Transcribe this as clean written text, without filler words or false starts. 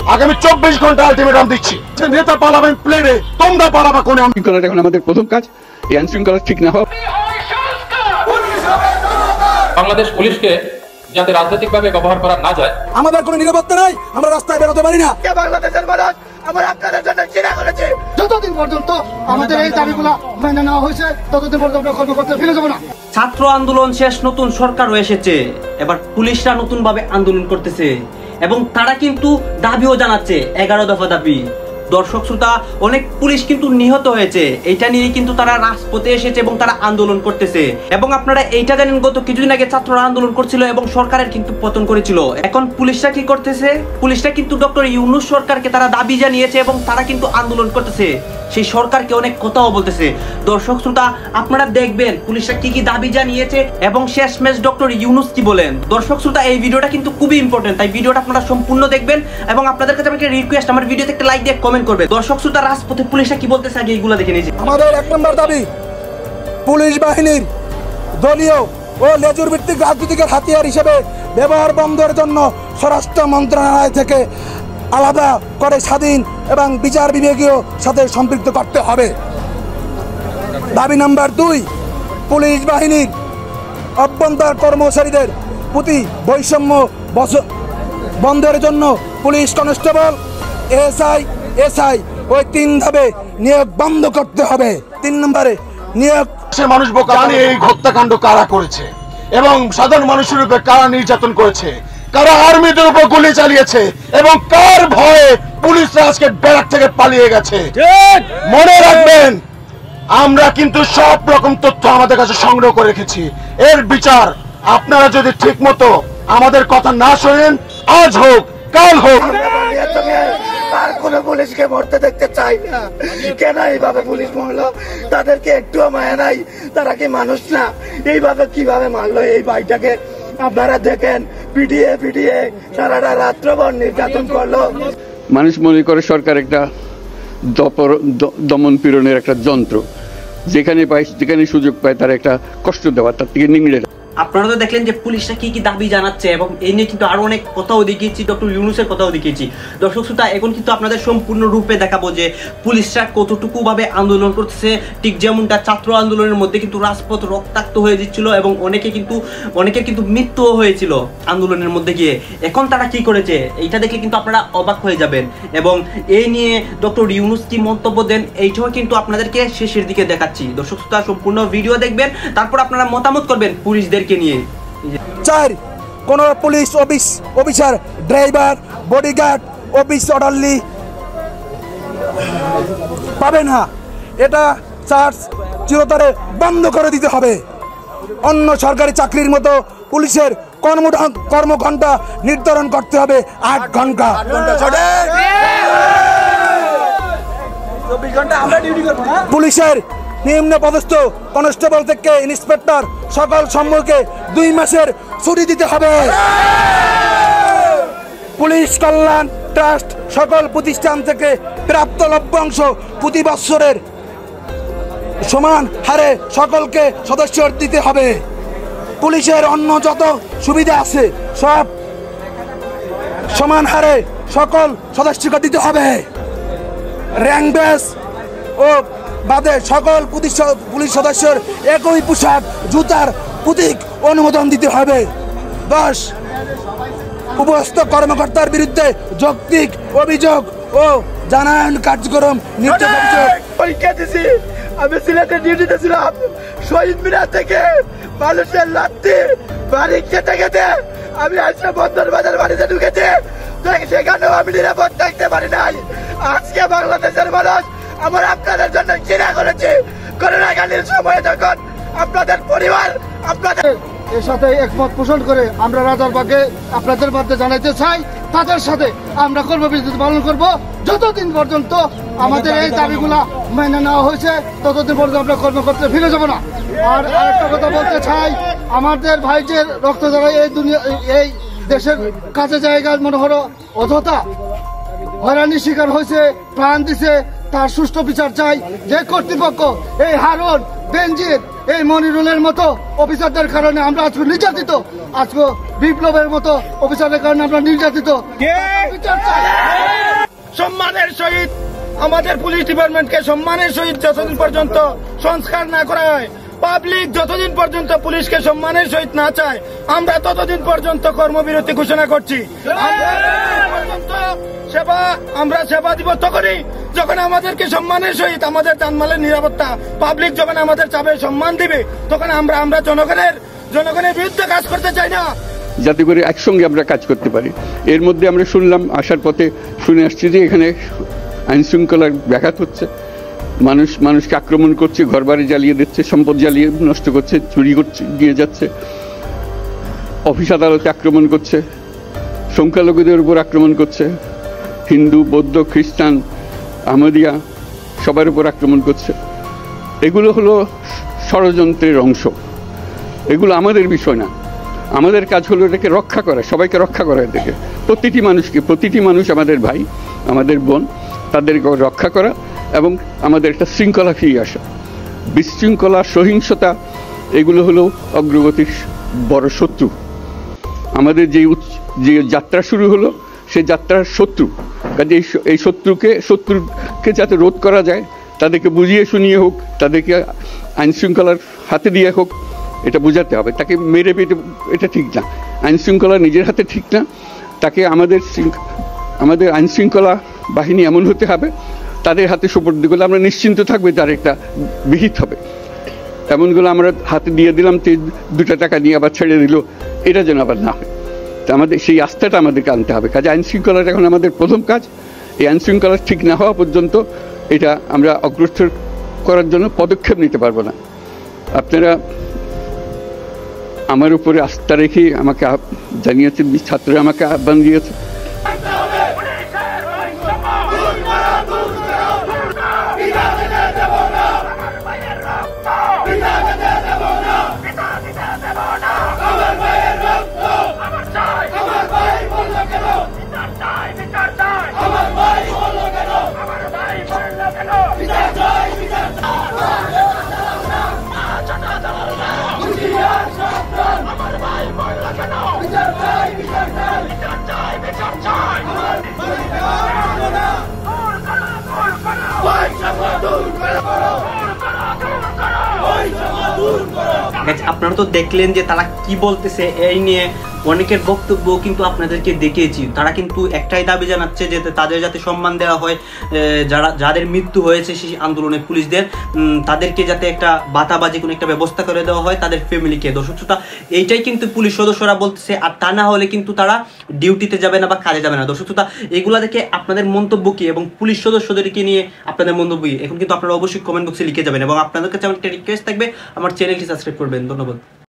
আগামী 24 ঘন্টা আলটিমেটাম দিচ্ছি। নেতা পালাবেন প্লেনে, তোমরা পালাবা কোনে? আইনশৃঙ্খলা এখন আমাদের প্রথম কাজ। এই আইনশৃঙ্খলা ঠিক না হোক। বাংলাদেশ পুলিশকে যাতে রাজনৈতিকভাবে ব্যবহার করা না যায়, আমাদের কোনো নিরাপত্তা নাই, আমরা রাস্তায় বেরোতে পারি না। বাংলাদেশের মানুষ আমার আপনাদের জন্য চিন্তা করেছে। যতদিন পর্যন্ত আমাদের এই দাবিগুলো মেনে নেওয়া হয়েছে ততদিন পর্যন্ত আমরা কর্মকর্তা ফিরে যাবো না। ছাত্র আন্দোলন শেষ, নতুন সরকারও এসেছে, এবার পুলিশরা নতুন ভাবে আন্দোলন করতেছে এবং তারা কিন্তু দাবিও জানাচ্ছে 11 দফা দাবি। দর্শক শ্রোতা, অনেক পুলিশ কিন্তু নিহত হয়েছে, এইটা নিয়ে কিন্তু তারা রাজপথে এসেছে এবং তারা আন্দোলন করতেছে। এবং আপনারা এইটা জানেন, গত কিছুদিন আগে ছাত্ররা আন্দোলন করছিল এবং সরকারের কিন্তু পতন করেছিল। এখন পুলিশরা কি করতেছে? পুলিশরা কিন্তু ডক্টর ইউনূস সরকারকে তারা দাবি জানিয়েছে এবং তারা কিন্তু আন্দোলন করতেছে, সেই সরকারকে অনেক কথাও বলতেছে। দর্শক শ্রোতা, আপনারা দেখবেন পুলিশরা কি কি দাবি জানিয়েছে এবং শেষমেশ ডক্টর ইউনূস কি বলেন। দর্শক শ্রোতা, এই ভিডিওটা কিন্তু খুবই ইম্পর্টেন্ট, তাই ভিডিওটা আপনারা সম্পূর্ণ দেখবেন এবং আপনাদের কাছে আমাকে রিকোয়েস্ট, আমার ভিডিওতে একটা লাইক দিয়ে কমেন্ট করবে। দর্শক শ্রোতা, রাজপথে পুলিশরা কি বলতেছে আগে এইগুলো দেখে নিয়েছি। আমাদের 1 নম্বর দাবি, পুলিশ বাহিনীর দলীয় ও লেজুর ভিত্তিক রাজনৈতিক হাতিয়ার হিসেবে ব্যবহার বন্ধের জন্য স্বরাষ্ট্র মন্ত্রণালয় থেকে আলাদা করে স্বাধীন এবং বিচার বিভাগীয় সাথে সম্পৃক্ত করতে হবে। দাবি নাম্বার 2, পুলিশ বাহিনীর অভ্যন্তর কর্মচারীদের প্রতি বৈষম্য বন্ধের জন্য পুলিশ কনস্টেবল, এসআই ওই 3 ধাপে নিয়োগ বন্ধ করতে হবে। 3 নম্বরে নিয়োগ। মানুষ জানে এই হত্যাকাণ্ড কারা করেছে এবং সাধারণ মানুষের উপর কারা নির্যাতন করেছে, কারা আর্মিদের উপর গুলি চালিয়েছে এবং কার ভয়ে পুলিশরা আজকে ব্যারাক থেকে পালিয়ে গেছে। মনে রাখবেন, আমরা কিন্তু সব রকম তথ্য আমাদের কাছে সংগ্রহ করে রেখেছি। এর বিচার আপনারা যদি ঠিক মতো আমাদের কথা না শোনেন, আজ হোক কাল হোক, আর কোন পুলিশকে মরতে দেখতে চাই না। কেন এইভাবে পুলিশ মরলো? তাদেরকে একটুও মায়া নাই? তারা কি মানুষ না? এইভাবে কিভাবে মারলো এই ভাইটাকে? আপনারা দেখেন, পিটিয়ে সারাটা রাত্রভর নির্যাতন করলো। মানুষ মনে করে সরকার একটা দমন পীড়নের একটা যন্ত্র, যেখানে সুযোগ পায় তার একটা কষ্ট দেওয়া, তার থেকে নিংড়ে। আপনারা তো দেখলেন যে পুলিশরা কি কি দাবি জানাচ্ছে এবং এই নিয়ে কিন্তু আরো অনেক কথাও দেখিয়েছি, ডক্টর ইউনূসের কথাও দেখিয়েছি। দর্শক শ্রোতা, এখন কিন্তু আপনাদের সম্পূর্ণ রূপে দেখাবো যে পুলিশরা কতটুকু ভাবে আন্দোলন করতেছে। ঠিক যেমনটা ছাত্র আন্দোলনের মধ্যে কিন্তু রাজপথ রক্তাক্ত হয়ে যাচ্ছিল এবং অনেকের কিন্তু মৃত্যুও হয়েছিল আন্দোলনের মধ্যে গিয়ে। এখন তারা কি করেছে এইটা দেখে কিন্তু আপনারা অবাক হয়ে যাবেন এবং এই নিয়ে ডক্টর ইউনূস কি মন্তব্য দেন এইটাও কিন্তু আপনাদেরকে শেষের দিকে দেখাচ্ছি। দর্শক শ্রোতা, সম্পূর্ণ ভিডিও দেখবেন, তারপর আপনারা মতামত করবেন পুলিশদের নিয়ে। 4, কোন police officer, driver, bodyguard, office orderly পাবে না। এটা চার্জ চিরতরে বন্ধ করে দিতে হবে। অন্য সরকারি চাকরির মতো পুলিশের কর্মঘণ্টা নির্ধারণ করতে হবে 8 ঘন্টা। পুলিশের নিম্ন পদস্থ কনস্টেবল থেকে ইন্সপেক্টর সকল সম্মুখে 2 মাসের ছুটি দিতে হবে। পুলিশ কল্যাণ ট্রাস্ট সকল প্রতিষ্ঠান থেকে প্রাপ্ত লভ্যাংশ প্রতি বছরের সমান হারে সকলকে সদস্য দিতে হবে। পুলিশের অন্য যত সুবিধা আছে সব সমান হারে সকল সদস্যকে দিতে হবে। র্যাঙ্ক বেস ও বাদে সকল পুলিশ সদস্যের একই পোশাক, জুতার প্রতীক অনুমোদন দিতে হবে। 10, উপস্থিত কর্মকর্তার বিরুদ্ধে যৌক্তিক অভিযোগ ও জানায়ন কার্যক্রম পরীক্ষা দিছি। আমি সিলেটে ডিউটিতে ছিলাম, শহীদ মিনার থেকে মানুষের লাত্তি বাড়ি খেতে আমি আজকে বন্দর বাজার বাড়িতে ঢুকেছি, সেখানেও আমি নিরাপদ থাকতে পারি নাই। আজকে বাংলাদেশের মানুষ আমার আপনাদের জন্য ঘৃণা করেছে। করোনাকালীন সময়ে যখন আপনাদের পরিবার আপনাদের এর সাথে একমত পোষণ করে আমরা রাজারবাগে আপনাদের মধ্যে জানাইতে চাই, তাদের সাথে আমরা কর্মবিরতি পালন করব যতদিন পর্যন্ত আমাদের এই দাবিগুলা মেনে নেওয়া হয়েছে ততদিন পর্যন্ত আমরা কর্মকর্তা ফিরে যাব না। আর আরেকটা কথা বলতে চাই, আমাদের ভাইদের রক্ত দ্বারা এই দেশের কাজে জায়গার মনে হলো অযথা হয়রানির শিকার হয়েছে, প্রাণ দিছে, তার সুষ্ঠু বিচার চাই। যে কর্তৃপক্ষ এই হারুন, বেনজির, এই মনিরুলের মতো অফিসারদের কারণে আমরা আজকে নির্যাতিত, আজকে বিপ্লবের মতো অফিসারের কারণে আমরা নির্যাতিত, বিচার চাই। সম্মানের সহিত আমাদের পুলিশ ডিপার্টমেন্টকে সম্মানের সহিত যতদিন পর্যন্ত সংস্কার না করা হয়, পাবলিক যতদিন পর্যন্ত পুলিশকে সম্মানের সহিত না চায়, আমরা ততদিন পর্যন্ত কর্মবিরতি ঘোষণা করছি। আমরা সেবা দিব তখনই যখন আমাদেরকে সম্মানের সহিত আমাদের জানমালের নিরাপত্তা পাবলিক যখন আমাদের চাবে সম্মান দিবে, তখন আমরা জনগণের বিরুদ্ধে কাজ করতে চাই না, যাতে করে একসঙ্গে আমরা কাজ করতে পারি। এর মধ্যে আমরা শুনলাম, আসার পথে শুনে আসছি যে এখানে আইন শৃঙ্খলার ব্যাঘাত হচ্ছে, মানুষকে আক্রমণ করছে, ঘরবাড়ি জ্বালিয়ে দিচ্ছে, সম্পদ জ্বালিয়ে নষ্ট করছে, চুরি করছে, নিয়ে যাচ্ছে, অফিস আদালতে আক্রমণ করছে, সংখ্যালঘুদের উপর আক্রমণ করছে, হিন্দু, বৌদ্ধ, খ্রিস্টান, আহমদিয়া সবার উপর আক্রমণ করছে। এগুলো হলো ষড়যন্ত্রের অংশ, এগুলো আমাদের বিষয় না। আমাদের কাজ হলো এটাকে রক্ষা করা, সবাইকে রক্ষা করা, এটাকে প্রতিটি মানুষ আমাদের ভাই, আমাদের বোন, তাদেরকে রক্ষা করা এবং আমাদের একটা শৃঙ্খলা ফিরিয়ে আসা। বিশৃঙ্খলা, সহিংসতা এগুলো হলো অগ্রগতির বড় শত্রু। আমাদের যে যাত্রা শুরু হলো সেই যাত্রার শত্রু, কাজে এই শত্রুকে যাতে রোধ করা যায়, তাদেরকে বুঝিয়ে শুনিয়ে হোক, তাদেরকে আইন শৃঙ্খলার হাতে দিয়ে হোক, এটা বোঝাতে হবে। তাকে মেরে পেটে এটা ঠিক না, আইন শৃঙ্খলা নিজের হাতে ঠিক না। তাকে আমাদের আইন শৃঙ্খলা বাহিনী এমন হতে হবে, তাদের হাতে সুপর্দ করলে আমরা নিশ্চিন্ত থাকবে তার একটা বিহিত হবে। এমনগুলো আমরা হাতে দিয়ে দিলাম, 2 টাকা নিয়ে আবার ছেড়ে দিল, এটা যেন আবার না হয়। তা আমাদের সেই আস্থাটা আমাদেরকে আনতে হবে। কাজে আইন শৃঙ্খলাটা এখন আমাদের প্রথম কাজ। এই আইন শৃঙ্খলা ঠিক না হওয়া পর্যন্ত এটা আমরা অগ্রসর করার জন্য পদক্ষেপ নিতে পারবো না। আপনারা আমার উপরে আস্থা রেখে আমাকে জানিয়েছেন, ছাত্ররা আমাকে আহ্বান দিয়েছে। আপনারা তো দেখলেন যে তারা কি বলতেছে, এই নিয়ে অনেকের বক্তব্য কিন্তু আপনাদেরকে দেখিয়েছি। তারা কিন্তু একটাই দাবি জানাচ্ছে যে তাদের যাতে সম্মান দেওয়া হয়, যাদের মৃত্যু হয়েছে সেই আন্দোলনে পুলিশদের, তাদেরকে যাতে একটা বাতাবাজি কোনো একটা ব্যবস্থা করে দেওয়া হয় তাদের ফ্যামিলিকে। দর্শক শ্রোতা, এইটাই কিন্তু পুলিশ সদস্যরা বলতেছে, আর তা না হলে কিন্তু তারা ডিউটিতে যাবে না বা কাজে যাবে না। দর্শক শ্রোতা, এগুলা দেখে আপনাদের মন্তব্য কি এবং পুলিশ সদস্যদেরকে নিয়ে আপনাদের মন্তব্য কি, এখন কিন্তু আপনারা অবশ্যই কমেন্ট বক্সে লিখে যাবেন এবং আপনাদের কাছে আমার একটা রিকোয়েস্ট থাকবে, আমার চ্যানেলটি সাবস্ক্রাইব করবেন। ধন্যবাদ।